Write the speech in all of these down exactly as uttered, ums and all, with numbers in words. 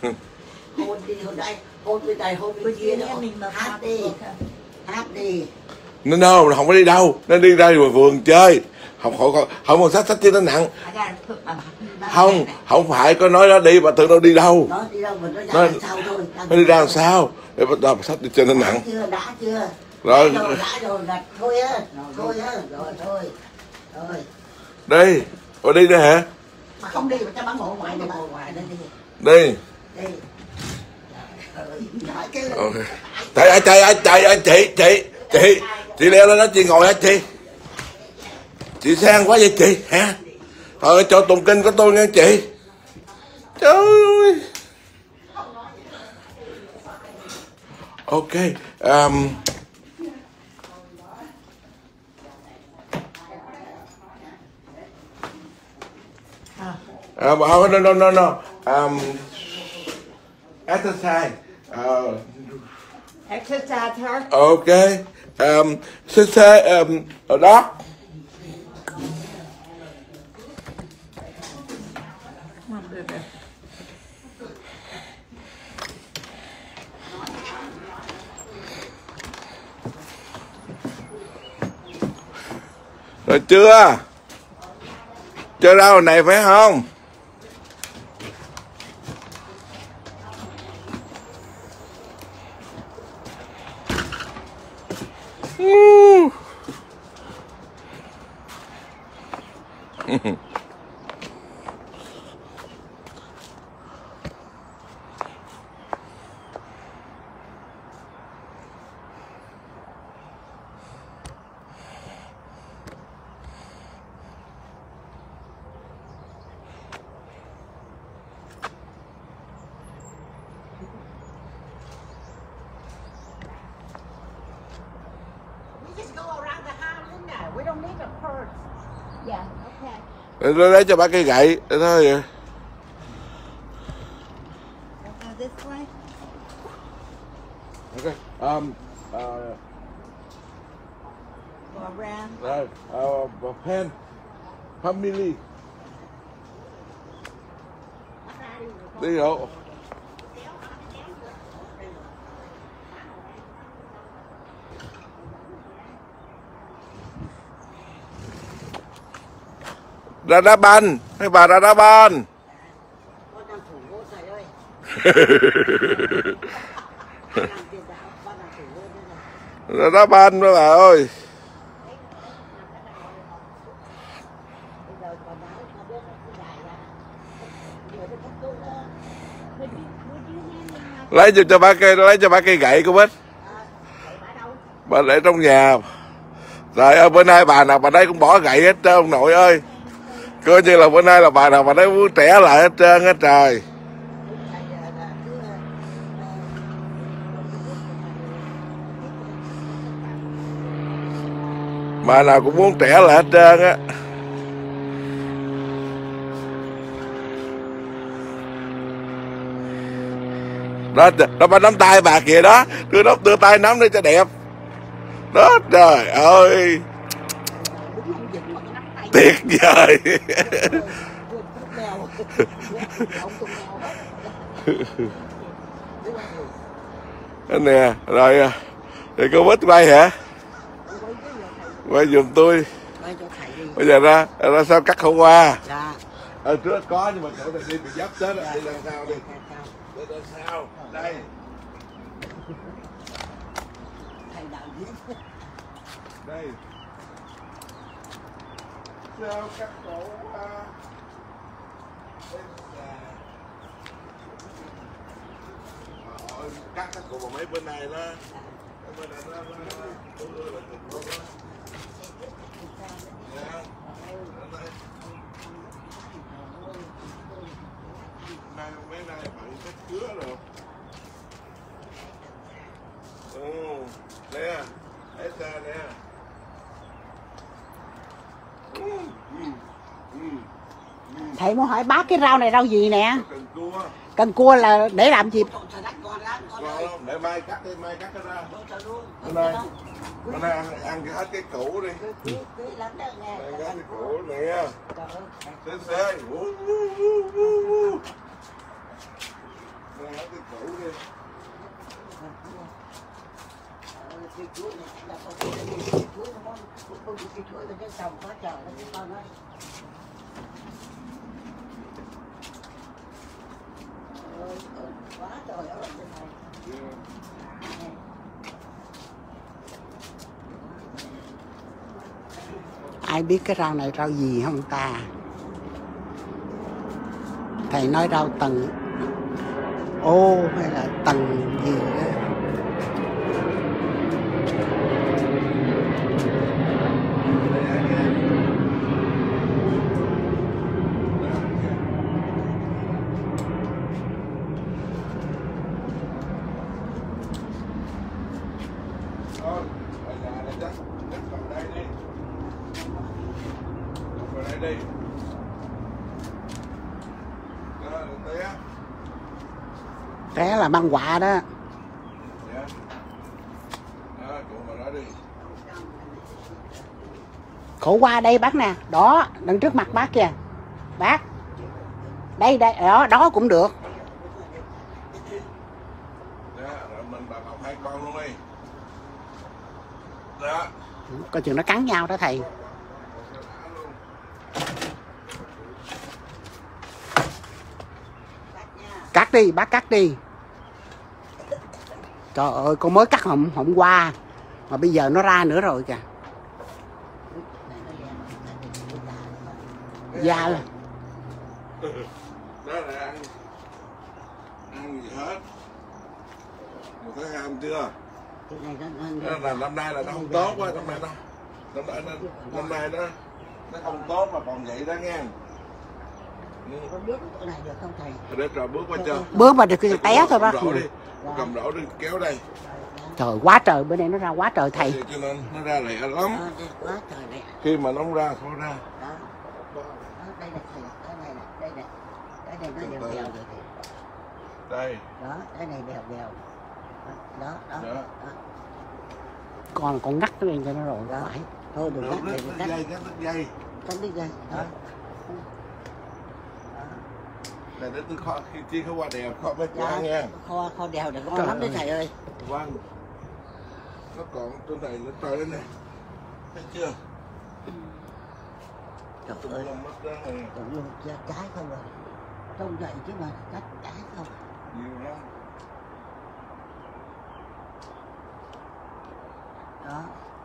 Hôn đi, hôn đây, hôn bên đây, hôn bên kia nữa. Hát đi, hát đi. Nó no, không có đi đâu, nó đi ra ngoài vườn chơi. Không không không, không còn sách sách chứ nó nặng. Không, không phải có nói nó đi mà tự nó đi đâu. Nó đi đâu mà nó ra nó, làm sao thôi. Nó đi ra làm sao? Để bắt đầu sách đi cho nó nặng. Đã chưa, đã chưa. Rồi. Đã rồi, đã rồi, đặt thôi á, thôi á, rồi thôi. Rồi. Đi, rồi đi nữa hả? Mà không đi mà cho bắn ngồi ngoài, ngồi ngoài đi. Đi. Đi. Okay. Trời trời ơi trời ơi chị chị chị chị leo lên đó chị ngồi hả chị? Chị sang quá vậy chị hả? Thôi cho tụng kinh của tôi nghe chị. Trời ơi. Ok. Um, Uh, oh, no, no, no, no. Um, exercise. Uh, Exercise her. Okay. Um, sister, um, đó. Rồi chưa? Chơi rau này phải không? Để lấy cho bà cây gậy để thôi vậy. Okay. Um, uh, rồi, uh, pen, family. Đi đâu? Ra đá banh, hai bà ra đá banh. Ra đá banh đó bà ơi. Lấy cho cho ba cây, lấy cho ba cây gậy của Bích. Bà để trong nhà. Rồi ở bữa nay bà nào bà đấy cũng bỏ gậy hết trơn ông nội ơi. Coi như là bữa nay là bà nào bà đấy muốn trẻ lại hết trơn hết trời. Bà nào cũng muốn trẻ lại hết trơn á. Đó, đó bà nắm tay bà kìa đó. Đưa nó đưa tay nắm đi cho đẹp. Đó trời ơi. Tuyệt vời. Nè, rồi thì cô Bích quay hả? Quay giùm tôi. Bây giờ ra ra sao cắt khẩu qua? Ở trước có nhưng mà chỗ này đi bị dấp chết rồi, đi làm sao đi? Đi làm sao? Đây. Đây. Sao cắt khẩu qua? Cắt các cụ vào mấy bên này đó. Bên này nó nó này mấy này bạn cắt chứa rồi. Ừ, nè, hết ra nè. Thầy muốn hỏi bác cái rau này rau gì nè? Cần cua. Cần cua là để làm gì? Còn để mai cắt đi, mai cắt nó ra. Hôm nay, hôm nay ăn, ăn hết cái củ đi. Ăn hết cái củ nè. Xê xê. Mua hết cái cũ đi. Cái chuối này là con chuối này, cái chuối nó món, con cái chuối là cái trồng quá trời nó cái con ấy. Ôi, quá trời ở bên này. Ai biết cái rau này rau gì không ta? Thầy nói rau tầng ô hay là tầng gì đó. Đây. Đó, té. Té là băng quạ đó. Dạ. Đó, chỗ mà đó đi. Khổ qua đây bác nè. Đó, đằng trước mặt bác kìa. Bác. Đây, đây, đó, đó cũng được. Đó, rồi mình bà học hai con luôn đi. Đó. Coi chừng nó cắn nhau đó thầy. Cắt đi, bác cắt đi. Trời ơi, con mới cắt hôm, hôm qua mà bây giờ nó ra nữa rồi kìa. Da là Đó là ăn ăn gì hết. Mình thấy ham chưa? Đó là năm nay là nó không tốt quá, năm nay nó năm nay nó năm nay nó nó không tốt mà còn vậy đó nghe. Con biết chỗ này được không thầy? Để rồi bước qua chưa? bước mà được cái té thôi bác. Cầm rổ đi, cầm rổ đi kéo đây. Trời quá trời, bữa nay nó ra quá trời thầy. Cho nên nó ra lẹ lắm. À, quá trời lẹ. Khi mà nó không ra thôi ra. Đó. Đó, đây là thầy, cái này này, đây này. Cái này nó đều đều rồi thầy. Đây. Đó, cái này đều đều. Đó, đó. Đó. Đó. Còn còn ngắt cái lên cho nó rồi. Đó. Phải. Thôi đừng cắt, đừng Đứt cắt. dây, đứt dây. Cắt đi dây. Đó. Này để tôi kho khi chi không qua đèo kho mấy quả Dạ, nha. kho kho đèo được ngon lắm đấy thầy ơi. Vâng. Nó còn trên này nó trời lên này. Thấy chưa? Trời Tụi ơi. lòng mất đó này. Còn luôn trái không rồi. Trông vậy chứ mà cắt trái không. Nhiều lắm. Đó.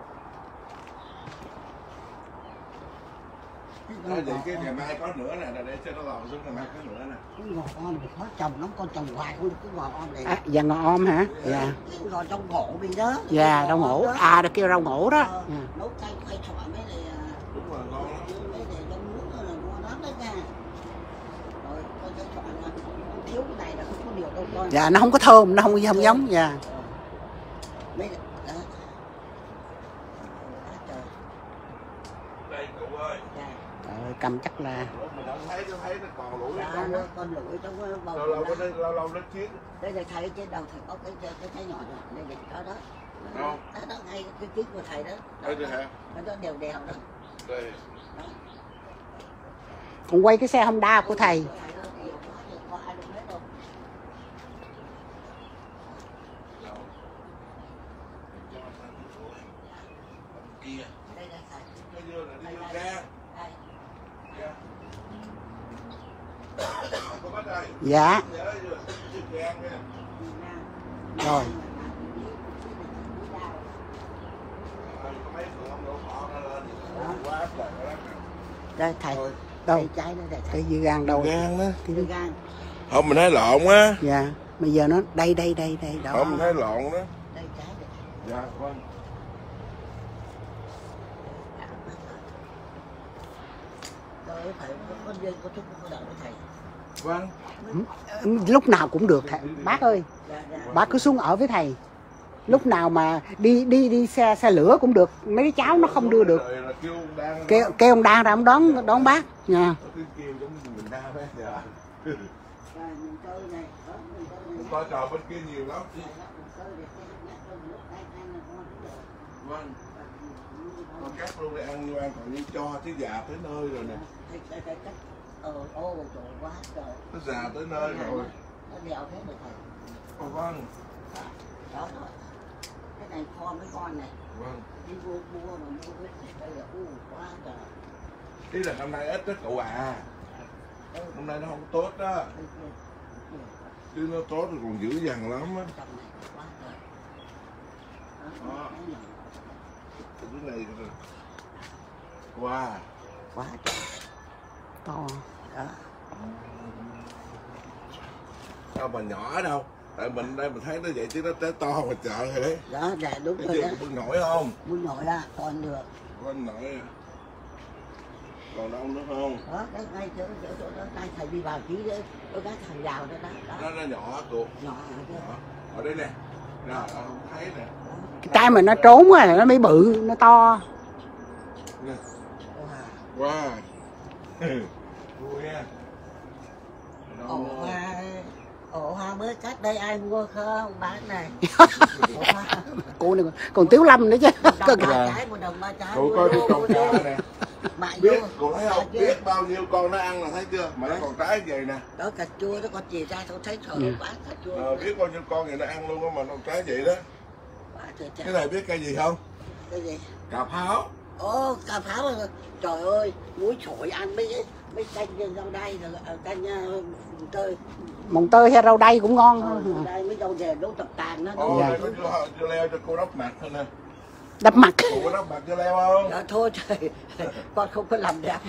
Thôi vậy cái ngày mai có nữa nè, để cho nó lòi xuống ngày mai có nữa nè. Cái ngò om thì khó trồng lắm, con trồng hoài không được cái ngò om này. À, dạ ngò om hả? Dạ. Cái ngò trong ngổ mình đó. Dạ, rau ngổ. À, được kêu rau ngổ đó. Ờ, Dạ. nấu canh khoai xoài mấy này Đúng rồi, ngon lắm. mấy này rau muống là ngon lắm đấy nha. Rồi con khoai xoài là thiếu cái này là không có điều đâu con. Dạ, nó không có thơm, nó không không giống. Dạ. Mấy này đó. Quá trời. Đây cụ ơi. Dạ. Trời ơi, cầm chắc là Mình không thấy, tôi thấy nó còn lũi Dạ, trong nó á. con lưỡi trong cái bầu Lâu lâu đó. nó lâu lâu nó chiến. Đây là thầy trên đầu thầy có cái cái cái trái nhỏ rồi, đây là đó đó. Đâu? Đó đó ngay cái kính của thầy đó. Đây được hả? Nó đó đều đều đó. Đây. Đó. con quay cái xe Honda của thầy. Kia. Nó đưa là đi vô ra. Có bắt đây. Dạ. Nhớ chưa? Chưa gan nha. Rồi. Có mấy cửa ông đổ họ ra lên. Quá trời đó. Đây thầy. Đâu? Đây trái nó đây thầy. Cái dưa gan đâu? Gan đó. Cái Dưa gan. Không mình thấy lộn á. Dạ. Bây giờ nó đây đây đây đây đó. Không mình thấy lộn đó. Đây trái đây. Dạ vâng. Rồi thầy con dây có chút có đợi thầy. Vâng. Lúc nào cũng được thầy. Bác ơi, Dạ, dạ. bác cứ xuống ở với thầy. Lúc nào mà đi đi đi xe xe lửa cũng được, mấy cái cháu nó không đưa được. Rồi là kêu ông đang Kêu kêu ông đang ra ông đón đón bác nha. Cái kêu giống như mình đang đấy. Dạ. Rồi, mình chơi này, đó, mình chơi này. Coi trò bên kia nhiều lắm. Mình chơi để cái nhắc cho nước ăn ăn là ngon lắm rồi. Vâng. Con cắt luôn để ăn vô ăn còn đi cho tới già tới nơi rồi nè. Thầy thầy thầy cắt. Ờ ô trời quá trời. Nó già tới nơi rồi. nó đèo thế được thầy. Ồ, vâng. Đó rồi. Cái này kho mấy con này. Vâng. Đi mua mua mà mua cái đây là u quá trời. Ý là năm nay ít đó cậu à. Hôm nay nó không tốt đó. Chứ nó tốt thì còn dữ dằn lắm á. Đó. Cái này wow. Quá trời. To. Đó. Sao mà nhỏ đâu. Tại mình đây mình thấy nó vậy chứ nó té to mà chợ rồi đấy. Đó, dạ đúng cái rồi đó. bưng nổi không? Bưng nổi ra, còn được. Bưng nổi à. Còn đâu nữa không? Đó, đấy, ngay chỗ chỗ chỗ đó, tay thầy đi vào tí đấy, có cái thằng rào đó, đó. Nó, nó nhỏ cô. Nhỏ Nhỏ. Ở đây nè. Rồi, không thấy nè. Cái tay mà nó trốn á, nó mới bự, nó to. Nè. wow. Wow. Vui nha. Ổ hoa, ổ hoa mới cắt đây ai mua không? Bán này. Ổ hoa. Cô này còn Tiếu Lâm nữa chứ. Một đồng ba trái, một đồng ba trái. Cô coi cái con chó nè. Mại Biết, vô. cô thấy không? Biết bao nhiêu con nó ăn là thấy chưa? Mà nó còn trái vậy nè. Đó cà chua nó còn chỉ ra tôi thấy trời Ừ. quá cà chua. Ờ, biết bao nhiêu con vậy nó ăn luôn á mà nó còn trái vậy đó. Quá trời trời. Cái này biết cây gì không? Cái gì? Cà pháo. Ồ, cà pháo mà trời ơi, muối sổi ăn mấy mấy canh rau đay rồi canh uh, tơi. Mồng tơi hay rau đay cũng ngon. Ờ, đây mấy rau dề nấu tập tàn nó. Ồ, Dạ. đây có dưa, dưa leo cho cô đắp mặt thôi nè. Đập mặt. Cô có đắp mặt dưa leo không? Đó, thôi trời, con không có làm đẹp.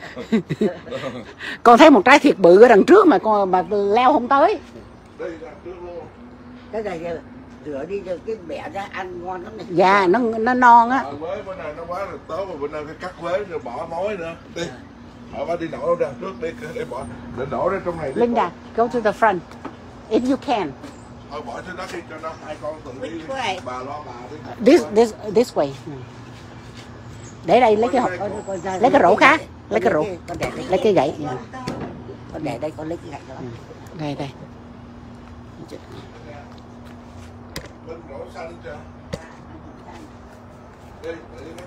Con thấy một trái thiệt bự ở đằng trước mà con mà leo không tới. Đây là trước luôn. Cái này rửa đi rồi cái bẻ ra ăn ngon lắm này. Dạ, nó nó non á. Ờ, mới bữa nay nó quá là tốt mà bữa nay phải cắt quế rồi bỏ mối nữa. Đi. Họ phải đi đổ ra trước đi để bỏ để đổ ra trong này đi. Linda, go to the front. If you can. Thôi bỏ trên đó đi cho nó hai con tự đi. Which way? Bà lo bà đi. This this this way. Để đây lấy cái hộp, lấy cái rổ khác, lấy cái rổ, con để đây. lấy cái gậy. Con để đây con lấy cái gậy đó. Đây đây. Bên rổ xanh chưa? Đi, để đi.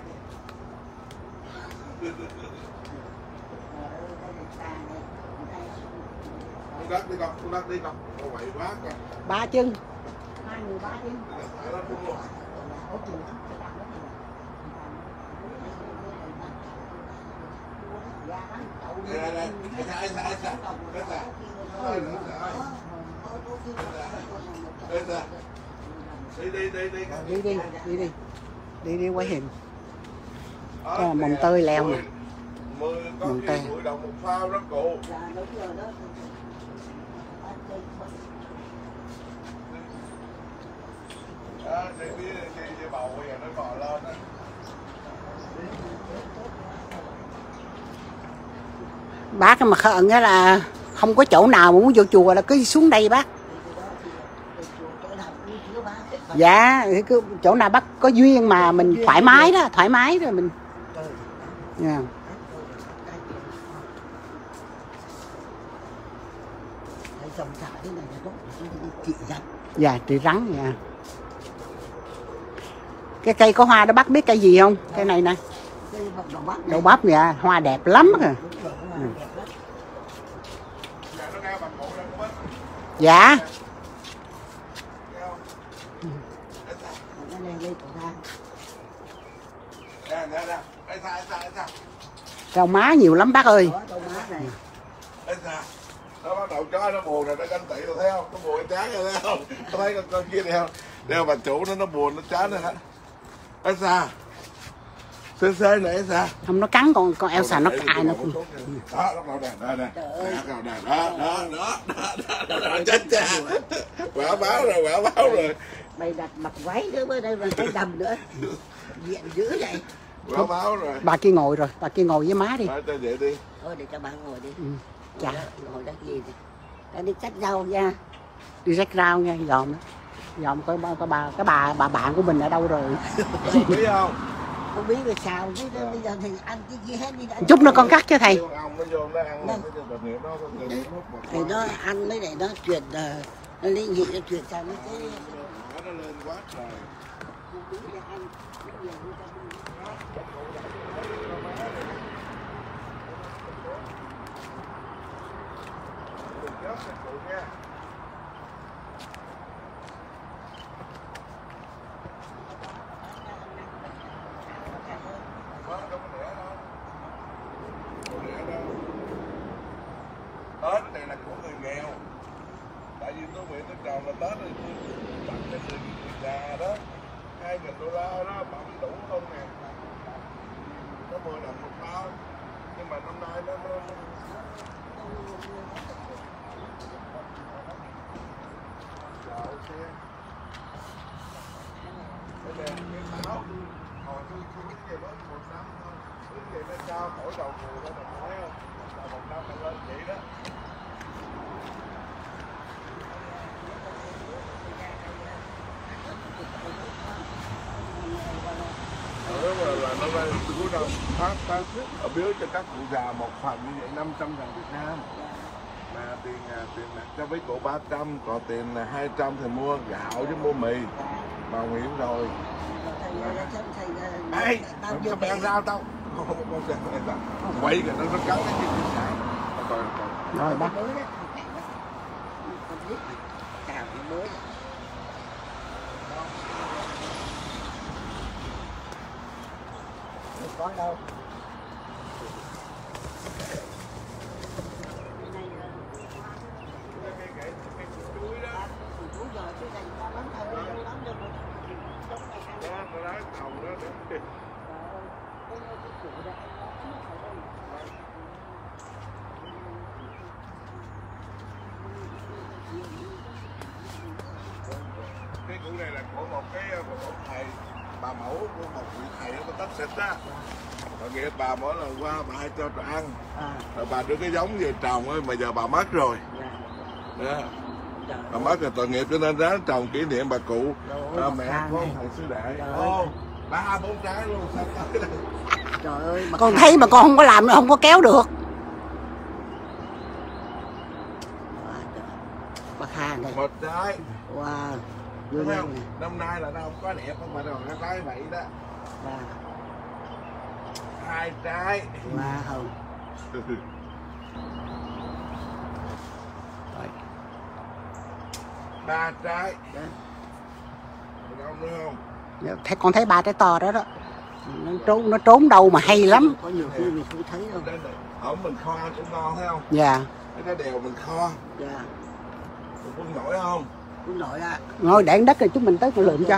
Con đất đi con, con đất đi con. Con quậy quá con. Ba chân. Hai người ba đi. Tại nó buông luôn. Đây đây đây, ai xa ai xa ai xa, ai xa, ai xa, đi đi đi đi, Đi đi, đi đi. Đi đi quay hình. Cái là mồng tơi leo nè. Mười có khi mười đồng một phao đó cụ. Đó, đi đi đi bầu bây giờ nó bò lên đó. Bác mà khợn á là không có chỗ nào mà muốn vô chùa là cứ xuống đây bác. Dạ, cứ chỗ nào bác có duyên mà mình thoải mái đó, thoải mái rồi mình. Yeah. Dạ, trị rắn dạ. Cái cây có hoa đó bác biết cây gì không? Cây này nè. Đậu bắp dạ, hoa đẹp lắm kìa. Ừ. Dạ. Rau má nhiều lắm bác ơi. Nó bắt đầu chó nó buồn rồi, nó ganh tị rồi thấy không? Nó buồn cái chán rồi thấy không? Nó thấy con, con kia đeo, đeo bà chủ nó nó buồn, nó chán rồi hả? Ê xa, xê xê này xa. Không nó cắn con con Elsa nó cài nó. Đó, nó đầu đèn, đây nè. Đó, đó, đó, đó, đó, đó, chết cha. Quả báo rồi, quả báo rồi. Mày đặt mặc váy nữa bên đây mà cái đầm nữa. Diện dữ vậy. Quả báo rồi. Bà kia ngồi rồi, bà kia ngồi với má đi. Thôi cho vậy đi. Thôi để cho bà ngồi đi. Ừ. Dạ. Ngồi đó gì đi. Đã đi cắt rau nha. Đi rắc rau nha, dòm đó. Dòm coi bà, coi bà, cái bà bà bạn của mình ở đâu rồi. Biết không? Không biết là sao, chứ bây giờ thì ăn cái gì hết đi đã. Chút nữa con cắt cho thầy. Ông nó vô nó ăn nó thì nó ăn lấy để nó chuyển nó linh nhị nó chuyển sang nó cái nó lên quá trời. Tết thì tặng cho người già đó hai nghìn đô la đó, bảo đủ không nè, có mười đồng một bao, nhưng mà năm nay nó nó chào xe cái này cái táo hồi tôi tôi biết về mới một năm thôi, biết về nó cao mỗi đầu người thôi, mình thấy không, là một năm nó lên vậy đó. Đó mà là nó đây cuối năm phát phát ở biếu cho các cụ già một phần như vậy năm trăm ngàn Việt Nam, mà tiền tiền mặt cho mấy cụ ba trăm, còn tiền là hai trăm thì mua gạo với mua mì mà nguyện rồi. Ê, sao mày ăn rau tao? Không, không, không, không, quậy kìa, nó nó cắn cái gì sản. Rồi bác. Có đâu. Cái củ này là của một cái một ông thầy, bà mẫu của một vị thầy ở Tách Xịt á. Tội nghiệp bà mỗi lần qua bà hay cho ăn, à. Rồi bà đưa cái giống về trồng ấy, mà giờ bà mất rồi. Đó. Bà mất rồi tội nghiệp cho nên ráng trồng kỷ niệm bà cụ. À, mẹ có ông thầy sư đệ. Ô, ba bốn trái luôn sao tới đây. Trời ơi, Con khang. Thấy mà con không có làm, không có kéo được. Bạc Hà này. Một trái. Wow. Đúng không? Năm nay là nó không có đẹp không mà nó cái trái vậy đó. Wow. Hai trái. Wow. Ba trái. Đâu nữa không? Thấy con thấy ba trái to đó đó. Nó trốn nó trốn đâu mà hay lắm. Có nhiều khi mình không thấy đâu. Ở mình kho cũng ngon thấy không? Dạ. Cái trái đèo mình kho. Dạ. Quân nổi không? Quân nổi à. Ngồi để đất rồi chúng mình tới lượm cho.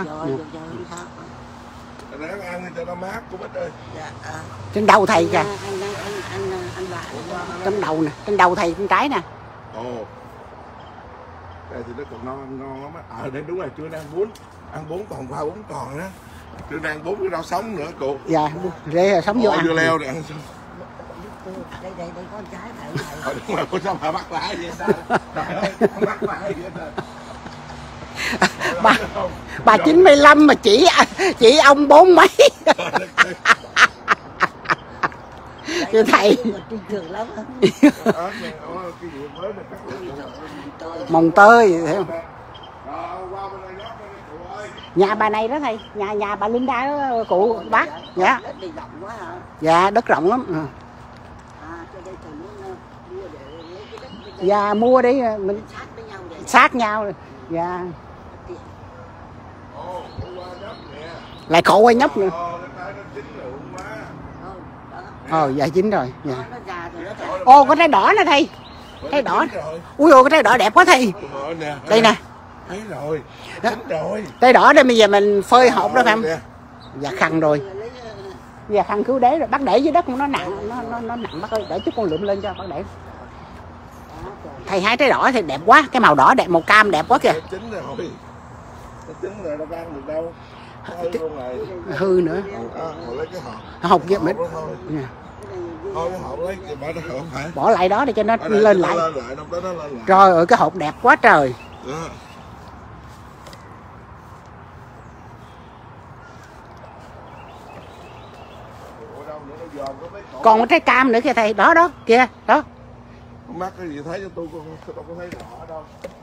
Ráng ăn cho nó mát của Bích ơi. Dạ. À. Trên đầu thầy kìa. Anh anh anh anh anh lại. Trên đầu nè, trên đầu thầy con trái nè. Ồ. Đây thì nó còn ngon ngon lắm á. Ờ đây đúng rồi, chưa đang bún. Ăn bún còn qua bún còn đó. Chưa đang bún cái rau sống nữa cụ. Dạ, để sống vô ăn. Vô leo này ăn xong. Đây đây đây con trái thầy thầy. Ờ đúng rồi, có sao mà bắt lại vậy sao? Trời ơi, không bắt lại vậy thôi. Bà, bà chín mươi lăm mà chỉ chỉ ông bốn mấy. Thưa thầy. Mồng tơi thấy không? Nhà bà này đó thầy, nhà nhà bà Linda đó cụ bác. Dạ. Dạ đất rộng lắm. Dạ mua đi mình sát nhau. Dạ. Lại khổ quay nhóc nữa. Ờ dạ chín rồi. Dạ. Ô có trái đỏ nè thầy. Trái đỏ. Ui ôi cái trái đỏ đẹp quá thầy. Đây nè. Thấy rồi. Chín rồi. Trái đỏ đây bây giờ mình phơi hộp đó phải không? Dạ khăn rồi. Dạ khăn cứu đế rồi, bác để dưới đất nó nặng, nó nó, nó nặng bác ơi, để chút con lượm lên cho bác để. Thầy hai trái đỏ thì đẹp quá, cái màu đỏ đẹp, màu cam đẹp quá kìa. Chín rồi. Chín rồi đâu có ăn được đâu. Hư luôn rồi. Hư nữa. À, lấy cái hộp. Hộp kia mình. Thôi cái hộp lấy thì bỏ nó hộp phải. Bỏ lại đó để cho nó Ở lên nó lại. Lên lại, nó lên lại. Trời ơi cái hộp đẹp quá trời. Đó. Còn cái trái cam nữa kìa thầy, đó đó, kìa, đó. Con mắt cái gì thấy cho tôi, tôi không có thấy rõ đâu.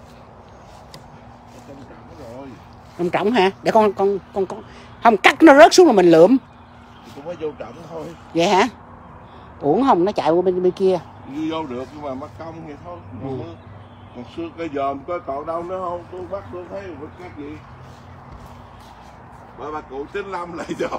Trông trọng rồi. Trông trọng hả? Để con con con con không cắt nó rớt xuống là mình lượm. Cũng phải vô trọng thôi. Vậy hả? Uổng không nó chạy qua bên bên kia. Đi vô được nhưng mà mất công vậy thôi. Ừ. Còn xưa cây dòm có còn đâu nữa không? Tôi bắt tôi thấy vật cắt gì. Bà bà cụ chín lăm lại dòm.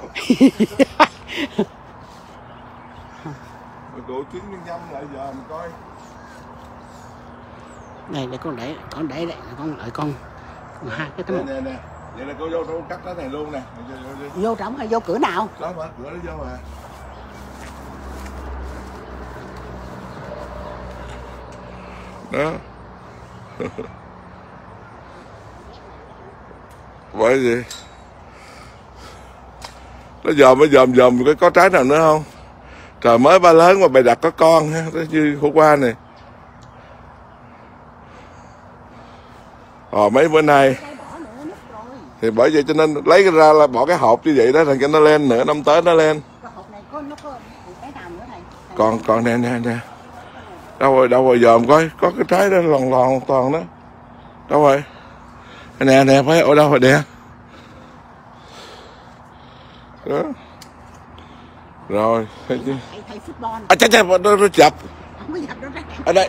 Bà cụ chín lăm lại dòm coi. Đây để con để con để đây con đợi con À, cái cái nè, nè, nè. Vậy là cô vô cô cắt cái này luôn nè. Vô, vô trống hay vô cửa nào? Đó mà, cửa nó vô mà. Đó. Bởi gì? Nó dòm nó dòm dòm cái có trái nào nữa không? Trời mới ba lớn mà bày đặt có con ha, nó như khổ qua này. Ờ mấy bữa nay thì bởi vậy cho nên lấy cái ra là bỏ cái hộp như vậy đó, thành cho nó lên nữa, năm tới nó lên. Còn còn nè nè nè. Đâu rồi, đâu rồi dòm coi, có cái trái đó lòn lòn toàn đó. Đâu rồi? Nè nè, phải ở đâu rồi nè. Đó. Rồi, thấy chưa? À chết chết, nó, nó chập. Ở đây.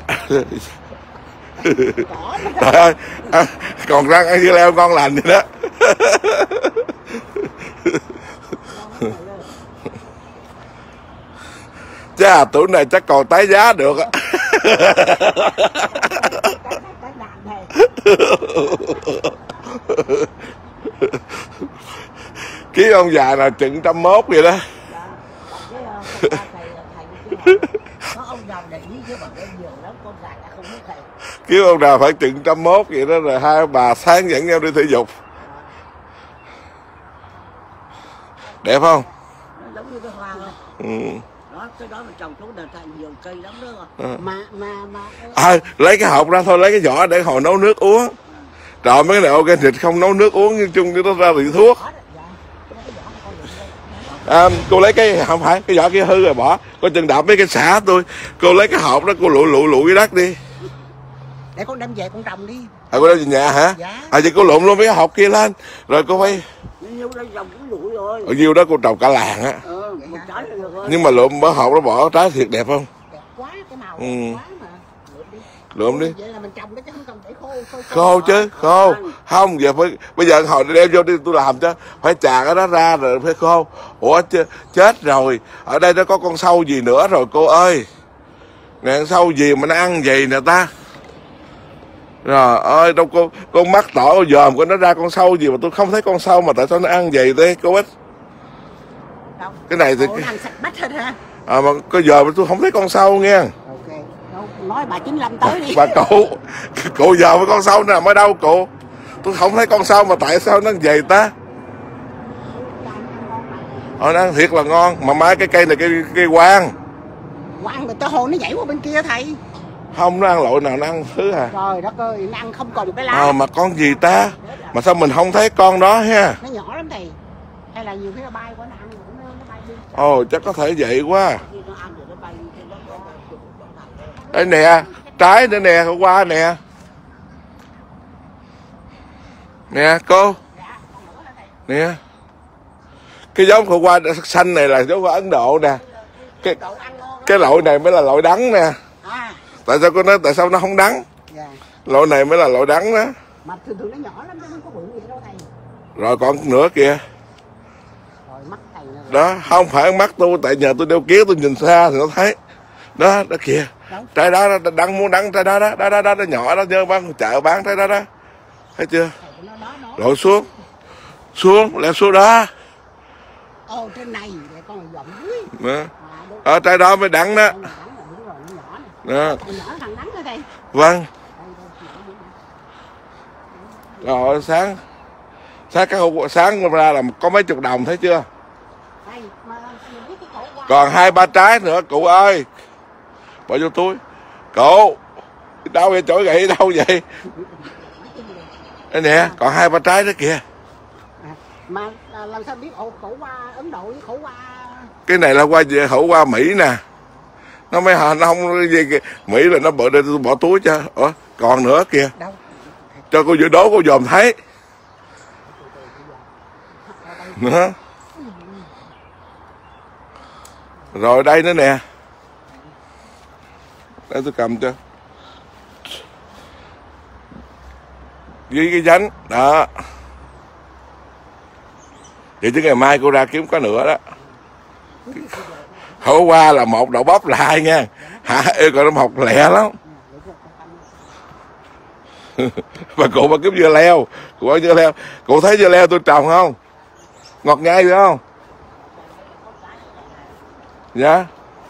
Trời ơi, à, còn răng ăn dưa leo ngon lành vậy đó. Chà, tuổi này chắc còn tái giá được á. Ký ông già là chừng trăm mốt vậy đó. Ký ông nào phải chừng trăm mốt vậy đó, rồi hai bà sáng dẫn nhau đi thể dục. Đẹp không? Giống như cái hoa đó. Ừ. Đó, cái đó mà trồng xuống là thành vườn cây lắm đó. À. Mà mà mà à, lấy cái hộp ra thôi, lấy cái vỏ để hồi nấu nước uống. Trời, mấy cái này organic không nấu nước uống nhưng chung cho nó ra vị thuốc. À, cô lấy cái không phải cái vỏ kia hư rồi bỏ, cô chừng đạp mấy cái xả tôi, cô lấy cái hộp đó cô lụi lụi lụi cái đất đi để con đem về con trồng đi. À cô đem về nhà hả? Dạ. À vậy cô lụm luôn mấy cái hộp kia lên rồi cô phải nhiêu đây trồng cũng lụi rồi. ở nhiêu đó cô trồng cả làng á. Ừ, một trái là được rồi. Nhưng mà lụm bó hộp nó bỏ trái thiệt đẹp không? Đẹp quá, cái màu Ừ. đẹp quá mà. Lụm đi. Vậy là mình trồng đó chứ không cần để khô khô, Khô chứ, khô. Không, giờ phải bây giờ hồi đem vô đi tôi làm cho phải chà cái đó ra rồi phải khô. Ủa ch chết rồi. Ở đây nó có con sâu gì nữa rồi cô ơi. Nè sâu gì mà nó ăn gì nè ta. Rồi ơi đâu cô con mắt tỏ dòm của nó ra con sâu gì mà tôi không thấy con sâu mà tại sao nó ăn gì thế cô Ích? Đâu? Cái này thì Ủa, ăn sạch bách hết ha. À mà có giờ mà tôi không thấy con sâu nha. Ok. Đâu, nói bà chín lăm tới đi. Bà cụ, cụ giờ với con sâu nào mới đâu cụ. Tôi không thấy con sâu mà tại sao nó về ta? Ờ nó ăn thiệt là ngon, mà mai cái cây này cây cây quang. Quang mà tới hồ nó nhảy qua bên kia thầy. Không, nó ăn lội nào nó ăn thứ à. Trời đất ơi, nó ăn không còn một cái lá. Ờ mà con gì ta? Mà sao mình không thấy con đó ha? Nó nhỏ lắm thầy. Hay là nhiều khi nó bay qua nó ăn nó, nó bay đi. Ồ chắc có thể vậy quá. Đây nè, trái nữa nè, qua nè. Nè cô. Nè. Cái giống khổ qua xanh này là giống của Ấn Độ nè. Cái cái loại này mới là loại đắng nè. Tại sao cô nói tại sao nó không đắng? Loại này mới là loại đắng đó. Mà thường thường nó nhỏ lắm chứ không có bự gì đâu thầy. Rồi còn nữa kìa. Rồi mắt thầy nữa. Đó, không phải mắt tôi, tại nhờ tôi đeo kiếng tôi nhìn xa thì nó thấy. Đó, đó kìa. Trái đó, đó đắng muốn đắng trái đó đó, đó đó đó, nó nhỏ đó nhớ bán chợ bán trái đó đó. Thấy chưa? Lội xuống. Xuống, leo xuống đó. Ồ trên này để con dọn dưới. Đó. Ở trái đó mới đắng đó. Đó. Thằng đắng đó thầy. Vâng. Rồi sáng sáng các hôm sáng ra là có mấy chục đồng thấy chưa? Còn hai ba trái nữa cụ ơi. Bỏ vô túi. Cụ. Đâu vậy chổi gậy đâu vậy? Đây nè, còn hai ba trái nữa kìa. Mà làm sao biết ổ khổ qua Ấn Độ với khổ qua. Cái này là qua về khẩu qua Mỹ nè. Nó mới nó không gì kìa. Mỹ là nó bỏ đây tôi bỏ túi cho. Ủa, còn nữa kìa. Đâu? Cho cô dự đố cô dòm thấy. Nữa. Rồi đây nữa nè. Để tôi cầm cho. Với cái nhánh. Đó. Vậy chứ ngày mai cô ra kiếm có nữa đó. Khổ qua là một đậu bắp là hai nha. Hả? Ê, còn nó mọc lẹ lắm. Bà cụ bà kiếm dưa leo, cụ ăn dưa leo, cụ thấy dưa leo tôi trồng không? Ngọt nhai phải không? Dạ.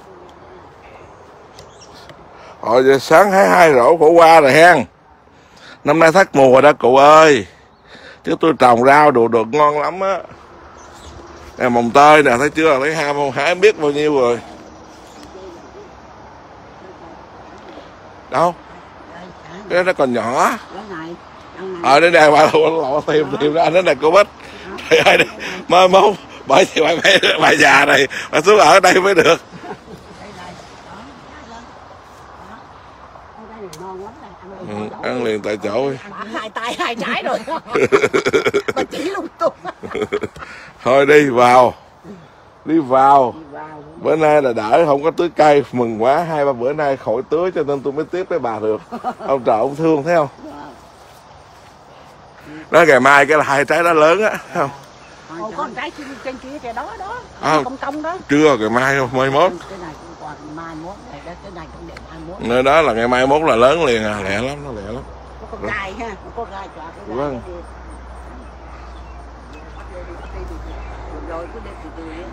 Hồi sáng hái hai rổ khổ qua rồi hen. Năm nay thất mùa đó cụ ơi. Chứ tôi trồng rau đồ được ngon lắm á. Nè mồng tơi nè, thấy chưa? Thấy ham không? Hái biết bao nhiêu rồi. Đâu? Cái đó còn nhỏ. Ở đây nè, bà lộ tìm tìm ra nó nè cô Bích. Trời ơi, mai mốt bởi vì bà, bà già này bà xuống ở đây mới được. Ừ, ăn liền tại chỗ. Hai tay hai trái rồi. Bà chỉ lung tung. Thôi đi vào. Đi vào. Bữa nay là đỡ không có tưới cây, mừng quá, hai ba bữa nay khỏi tưới cho nên tôi mới tiếp với bà được. Ông trời ông thương thấy không? Đó ngày mai cái là hai trái đó lớn á, thấy không? Ồ, có một trái trên kia kìa đó đó. À, công công đó. Chưa, ngày mai không, mai mốt. Cái này cũng còn mai mốt này đó, cái này cũng để mai mốt. Nơi đó là ngày mai mốt là lớn liền à, lẹ lắm, nó lẹ lắm. Có con gai ha, có gai cho cái gai. Vâng. Rồi cứ để từ từ đi.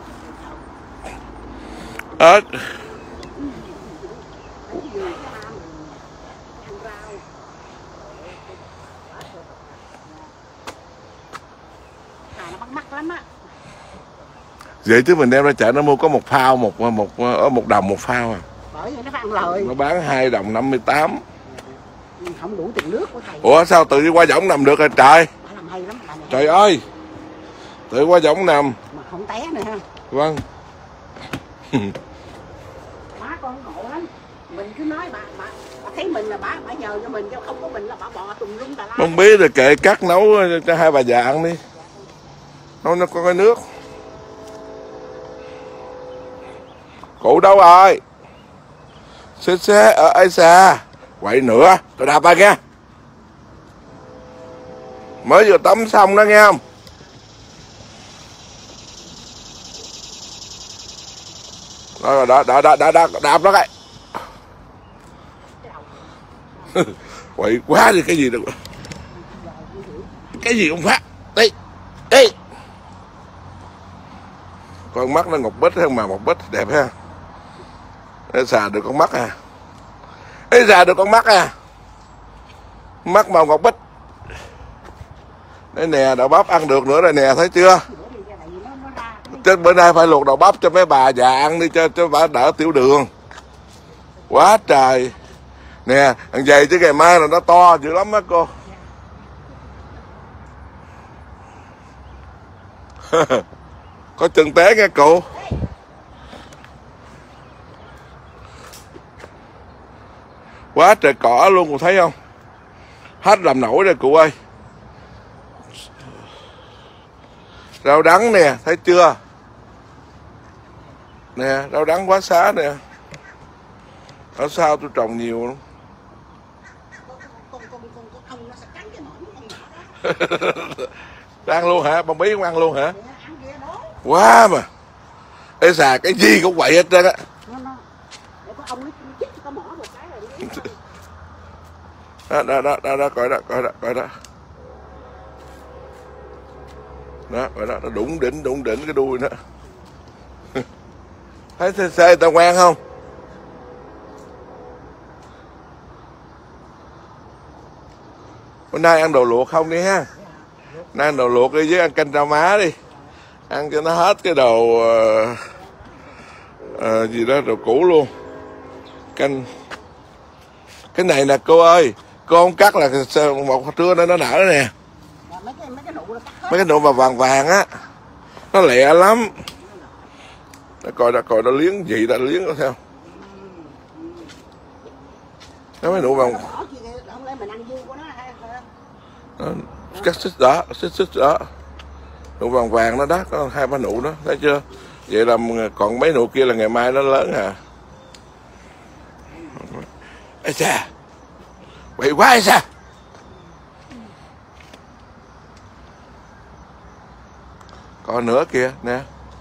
Ếch. Nó bắt mắt lắm á. Vậy chứ mình đem ra chợ nó mua có một phao, một một ở một đồng một phao à. Bởi vì nó phải ăn lời. Nó bán hai đồng năm mươi tám. Không đủ tiền nước của thầy. Ủa sao tự qua võng nằm được rồi trời? Làm hay lắm này. Trời ơi. Tự qua võng nằm. Mà không té nữa ha. Vâng. Má con ngộ lắm. Mình cứ nói bà bà, bà thấy mình là bà bà nhờ cho mình, chứ không có mình là bà bò tùm lum tà la. Không biết rồi kệ cắt nấu cho hai bà già ăn đi. Nấu nó có cái nước. Cụ đâu rồi? Xế xế ở ai xa. Quậy nữa, tôi đạp ba nghe. Mới vừa tắm xong đó nghe không? Đó, đó, đó, đó, đó, đó, đạp nó cái. Quậy quá đi cái gì được. Cái gì cũng phát. Đi, đi. Con mắt nó ngọc bích hơn mà ngọc bích đẹp ha. Ê xà được con mắt à. Ê xà được con mắt à. Mắt màu ngọc bích. Đây nè, đậu bắp ăn được nữa rồi nè, thấy chưa? Trên bữa nay phải luộc đậu bắp cho mấy bà già ăn đi cho cho bà đỡ tiểu đường. Quá trời. Nè, thằng dày chứ ngày mai là nó to dữ lắm á cô. Có chân té nghe cụ. Quá trời cỏ luôn, cô thấy không? Hết làm nổi rồi cụ ơi. Rau đắng nè, thấy chưa? Nè, rau đắng quá xá nè. Ở sau tôi trồng nhiều lắm. Ăn luôn hả? Bông bí cũng ăn luôn hả? Quá mà. Ê xà cái gì cũng vậy hết trơn á. Đó, đó, đó, đó, đó, coi đó, coi đó, coi đó. Đó, coi đó, nó đụng đỉnh, đụng đỉnh cái đuôi đó. Thấy xe xe tao ngoan không? Bữa nay ăn đồ luộc không đi ha. Nay ăn đồ luộc đi với ăn canh rau má đi. Ăn cho nó hết cái đồ uh, uh, gì đó, đồ cũ luôn. Canh. Cái này nè cô ơi. Cô không cắt là một trưa nữa nó nở nè. Mấy cái nụ mà vàng vàng á. Nó lẹ lắm. Nó coi đã coi nó liếng gì đã liếng nó theo. Nó mấy nụ vàng. Đó, cắt xích đó, xích xích đó. Nụ vàng vàng nó đó, có hai ba nụ đó, thấy chưa? Vậy là còn mấy nụ kia là ngày mai nó lớn à. Ê cha. Quậy quá hay sao? Còn nữa kìa nè.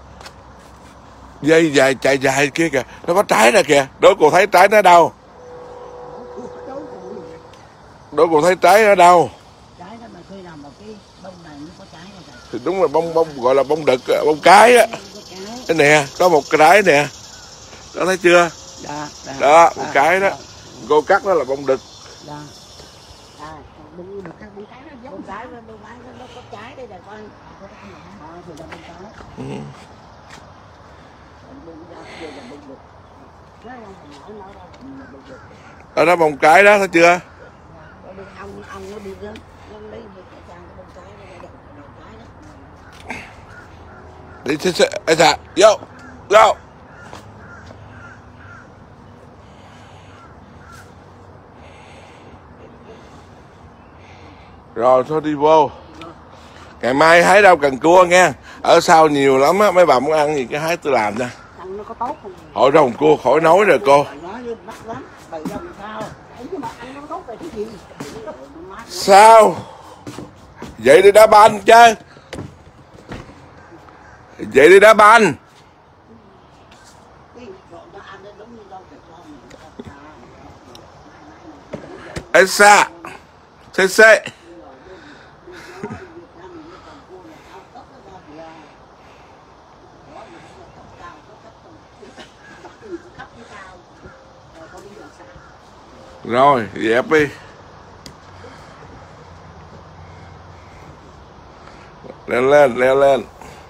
Dây dài chạy dài kia kìa. Nó có trái nè kìa. Đó cô thấy trái nó đâu? đâu còn thấy trái ở đâu. Trái đó mà khi nào mà cái bông này nó có trái rồi. Thì đúng là bông bông gọi là bông đực, bông cái á. Cái nè, có một cái trái nè. Đó thấy chưa? Đó, đó, đó một cái đó. Cô cắt đó là bông đực. Đó. À, bông đực cái bông cái nó giống bông cái nó bông cái nó có trái đây nè con. Ờ, thì là bông cái. Ừ. Đó đó bông cái đó thấy chưa? Ông ông nó đi lên, nó lấy cái trang cái bông cái nó đầu đầu cái đó. Đi xe xe, ai thà, vô, vô. Rồi thôi đi vô. Ngày mai hái rau cần cua nghe. Ở sau nhiều lắm á, mấy bà muốn ăn gì cái hái tôi làm nha. Ăn nó có tốt không? Hỏi rau cần cua khỏi nói rồi cô. Nói với bắt lắm, bày ra làm sao? Ấy nhưng mà ăn nó tốt về cái gì? Sao? Vậy đi đá banh chứ. Vậy đi đá banh. Ê xa. Xê xê. Rồi, dẹp đi. Leo lên, leo lên.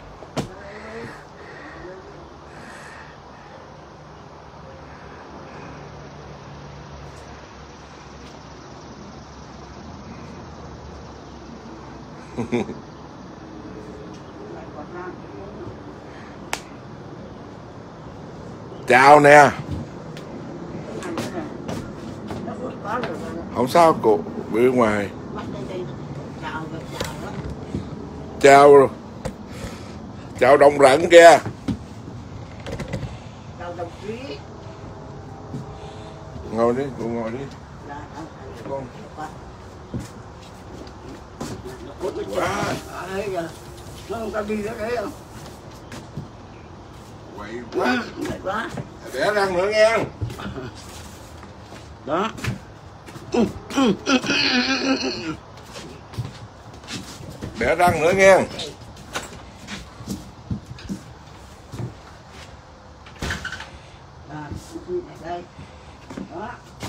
Chào nè. Không sao cô, bị ngoài. Chào. Chào đồng rận kìa. Ngồi đi, cô ngồi đi. Con. Quá. Nó không ta đi nữa đấy không? Quậy quá. Mệt quá. Để răng nữa nghe. Đó. Để răng nữa nghe. À, đây. Đó.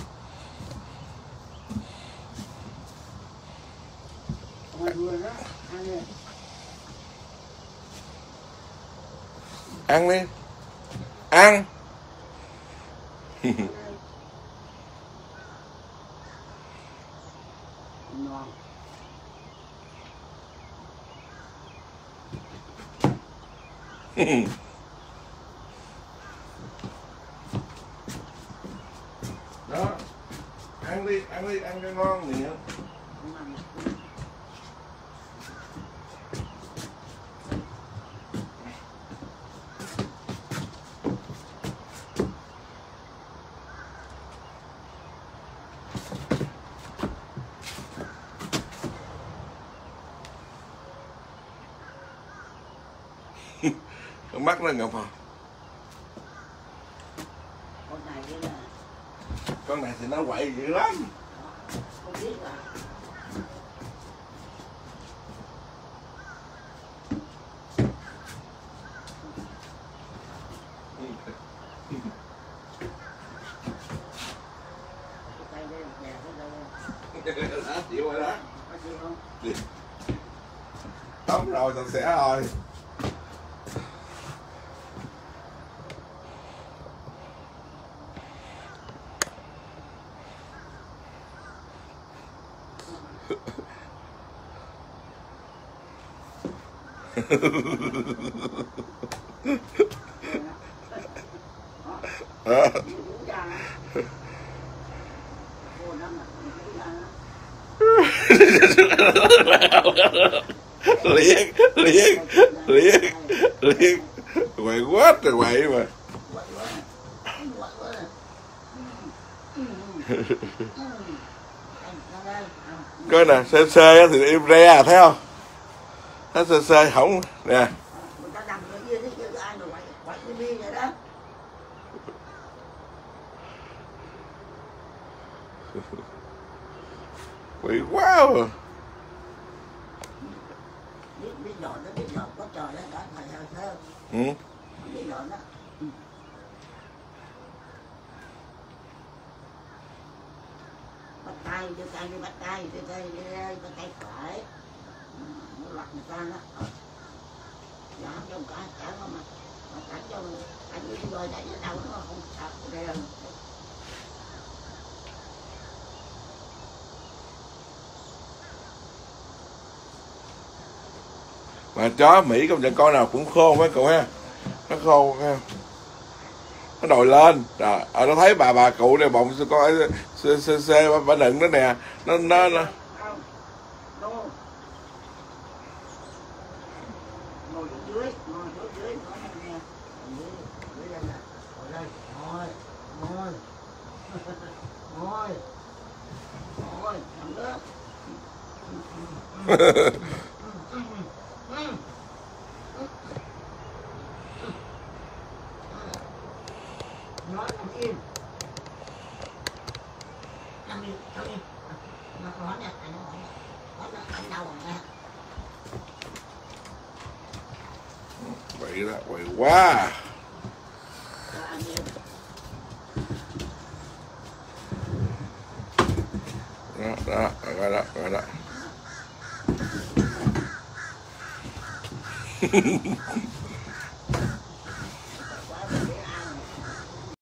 Ăn đi. Ăn. Ngon. Đó. Ăn đi, ăn đi, ăn cho ngon nè. Con mắt nó ngập hả? Con này là Con này thì nó quậy dữ lắm. con biết là Đó, chịu rồi đó. Tắm rồi, sạch sẽ rồi. Liếc, liếc, liếc, liếc. Quậy quá trời quậy mà. Coi nè, xê xê thì im re à, thấy không? Thấy xê xê không nè. quỷ quá rồi. biết biết rồi đó, biết rồi có trời đó cả thầy thầy thấy không? Ừ. Biết rồi đó. Ừ. Bắt tay đưa tay đi bắt tay đưa tay đưa tay bắt tay phải. Nó lật người ta đó. Dạ trong cả cả mà mà cả trong anh đi rồi đẩy nó đâu nó không sạch rồi. Mà chó Mỹ công nhận con nào cũng khôn mấy cậu ha, nó khôn ha, nó đòi lên rồi à, nó thấy bà bà cụ này bọng coi xe xe xe bà đựng nó nè, nó nó nó ngồi dưới ngồi dưới dưới nè dưới đây nè ngồi đây ngồi ngồi ngồi ngồi nằm đó. Nói nằm im nằm im nằm im nó nói nè anh nói nè anh đâu rồi nè vậy đó quậy quá. Đó đó rồi đó rồi đó.